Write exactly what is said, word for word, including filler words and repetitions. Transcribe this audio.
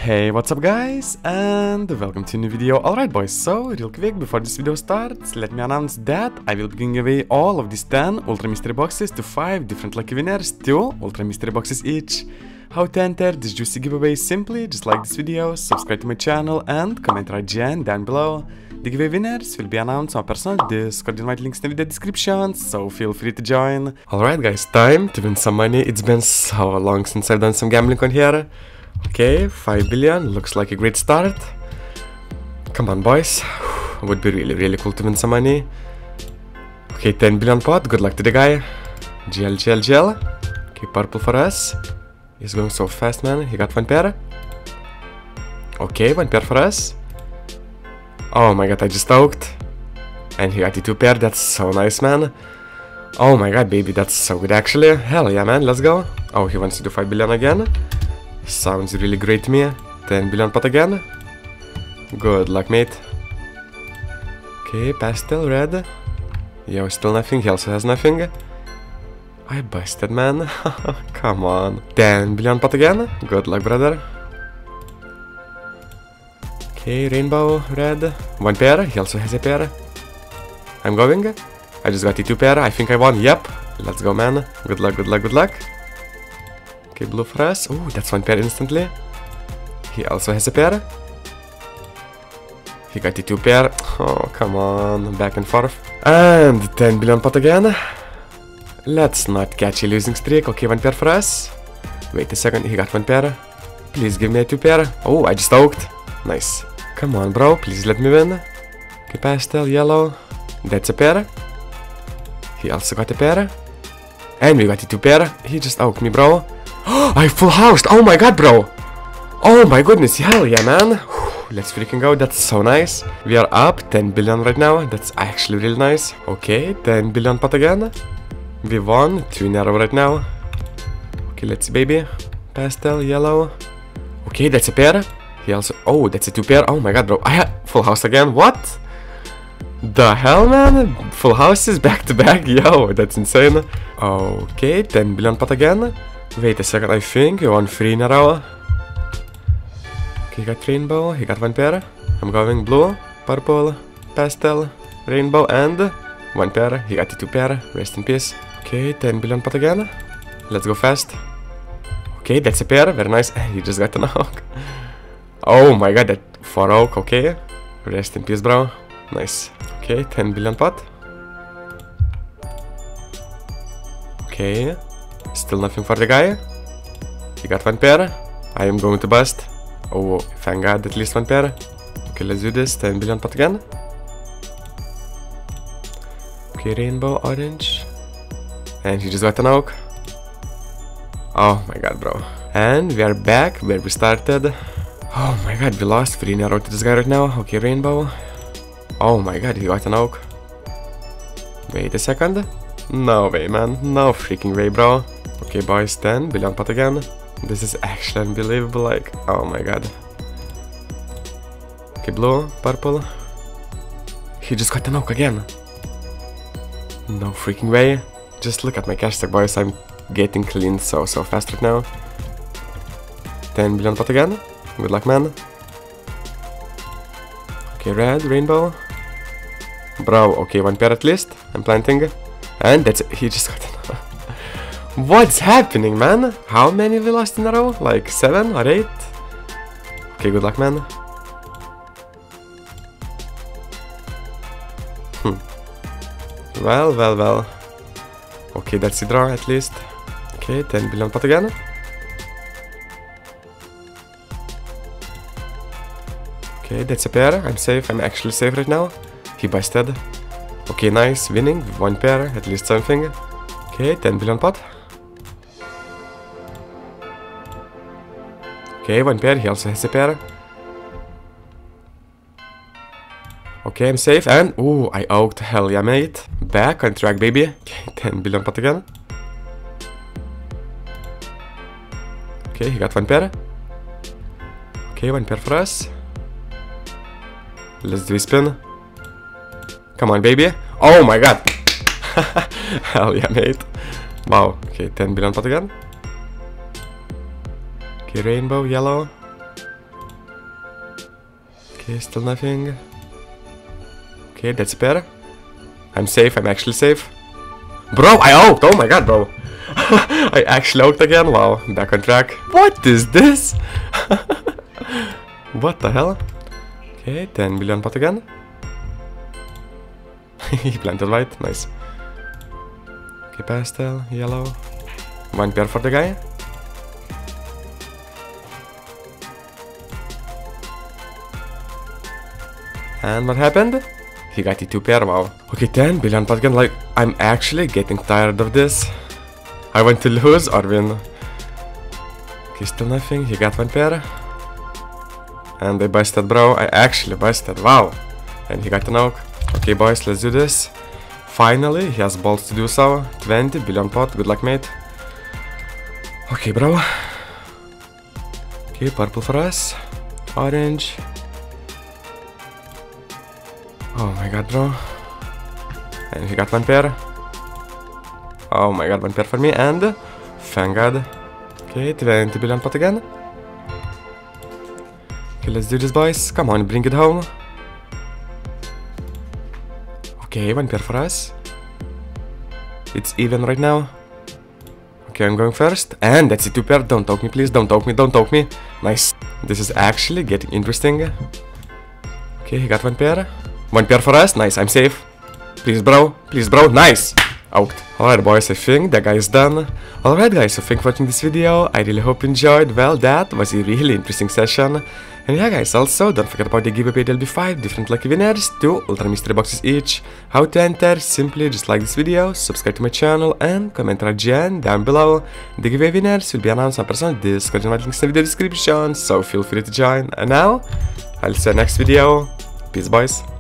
Hey, what's up guys, and welcome to a new video. Alright boys, so real quick before this video starts, let me announce that I will be giving away all of these ten Ultra Mystery Boxes to five different lucky winners, two Ultra Mystery Boxes each. How to enter this juicy giveaway? Simply just like this video, subscribe to my channel and comment right Jen down below. The giveaway winners will be announced on my personal Discord, invite links in the video description, so feel free to join. Alright guys, time to win some money. It's been so long since I've done some gambling on here. Okay, five billion, looks like a great start. Come on boys, would be really really cool to win some money. Okay, ten billion pot, good luck to the guy. G L, G L, G L. Okay, purple for us. He's going so fast, man. He got one pair. Okay, one pair for us. Oh my god, I just stoked. And he got the two pair, that's so nice, man. Oh my god, baby, that's so good actually. Hell yeah, man, let's go. Oh, he wants to do five billion again. Sounds really great to me. ten billion pot again. Good luck, mate. Okay, pastel, red. Yo, still nothing. He also has nothing. I busted, man. Come on. ten billion pot again. Good luck, brother. Okay, rainbow, red. One pair. He also has a pair. I'm going. I just got the two pair. I think I won. Yep. Let's go, man. Good luck, good luck, good luck. Okay, blue for us. Oh, that's one pair instantly. He also has a pair. He got the two pair. Oh, come on. Back and forth. And ten billion pot again. Let's not catch a losing streak. Okay, one pair for us. Wait a second. He got one pair. Please give me a two pair. Oh, I just stoked. Nice. Come on, bro. Please let me win. Okay, pastel, yellow. That's a pair. He also got a pair. And we got the two pair. He just oaked me, bro. I full housed! Oh my god, bro! Oh my goodness, hell yeah, man! Let's freaking go, that's so nice. We are up ten billion right now, that's actually really nice. Okay, ten billion pot again. We won, two in a row right now. Okay, let's see, baby. Pastel, yellow. Okay, that's a pair. He also... Oh, that's a two pair. Oh my god, bro. I had full house again, what? The hell, man? Full houses back to back, yo, that's insane. Okay, ten billion pot again. Wait a second, I think we won three in a row. Okay, he got rainbow, he got one pair. I'm going blue, purple, pastel, rainbow, and one pair. He got the two pair. Rest in peace. Okay, ten billion pot again. Let's go fast. Okay, that's a pair. Very nice. He just got an oak. Oh my god, that four oak. Okay. Rest in peace, bro. Nice. Okay, ten billion pot. Okay. Still nothing for the guy. He got one pair. I am going to bust. Oh, thank god, at least one pair. Okay, let's do this. ten billion pot again. Okay, rainbow, orange. And he just got an oak. Oh my god, bro. And we are back where we started. Oh my god, we lost three in a row to this guy right now. Okay, rainbow. Oh my god, he got an oak. Wait a second. No way, man. No freaking way, bro. Okay, boys, ten billion pot again. This is actually unbelievable, like, oh my god. Okay, blue, purple. He just got an oak again. No freaking way. Just look at my cash stack, boys. I'm getting clean so, so fast right now. ten billion pot again. Good luck, man. Okay, red, rainbow. Bro, okay, one pair at least. I'm planting. And that's it. He just got an What's happening, man? How many we lost in a row? Like seven or eight? Okay, good luck, man. Hmm. Well, well, well. Okay, that's the draw at least. Okay, ten billion pot again. Okay, that's a pair. I'm safe. I'm actually safe right now. He busted. Okay, nice. Winning. One pair. At least something. Okay, ten billion pot. Okay, one pair. He also has a pair. Okay, I'm safe. And, ooh, I oaked. Hell yeah, mate. Back on track, baby. Okay, ten billion pot again. Okay, he got one pair. Okay, one pair for us. Let's do a spin. Come on, baby. Oh my god. Hell yeah, mate. Wow. Okay, ten billion pot again. Okay, rainbow, yellow. Okay, still nothing. Okay, that's a pair. I'm safe, I'm actually safe. Bro, I oaked! Oh my god, bro! I actually oaked again, wow, back on track. What is this? What the hell? Okay, ten billion pot again. He planted white, nice. Okay, pastel, yellow. One pair for the guy. And what happened? He got the two pair, wow. Okay, ten billion pot again, like, I'm actually getting tired of this. I want to lose or win. Okay, still nothing, he got one pair. And I busted, bro, I actually busted, wow. And he got an oak. Okay, boys, let's do this. Finally, he has balls to do so. twenty billion pot, good luck, mate. Okay, bro. Okay, purple for us. Orange. Oh my god, bro. And he got one pair. Oh my god, one pair for me, and thank god. Okay, twenty billion pot again. Okay, let's do this, boys. Come on, bring it home. Okay, one pair for us. It's even right now. Okay, I'm going first. And that's a two pair. Don't talk me, please. Don't talk me, don't talk me. Nice. This is actually getting interesting. Okay, he got one pair. One pair for us. Nice, I'm safe. Please, bro. Please, bro. Nice. Out. Alright, boys, I think that guy is done. Alright, guys, so thanks for watching this video. I really hope you enjoyed. Well, that was a really interesting session. And yeah, guys, also, don't forget about the giveaway. There'll be five different lucky winners, two ultra mystery boxes each. How to enter? Simply just like this video, subscribe to my channel, and comment R G N down below. The giveaway winners will be announced on personal Discord and my links in the video description, so feel free to join. And now, I'll see you next video. Peace, boys.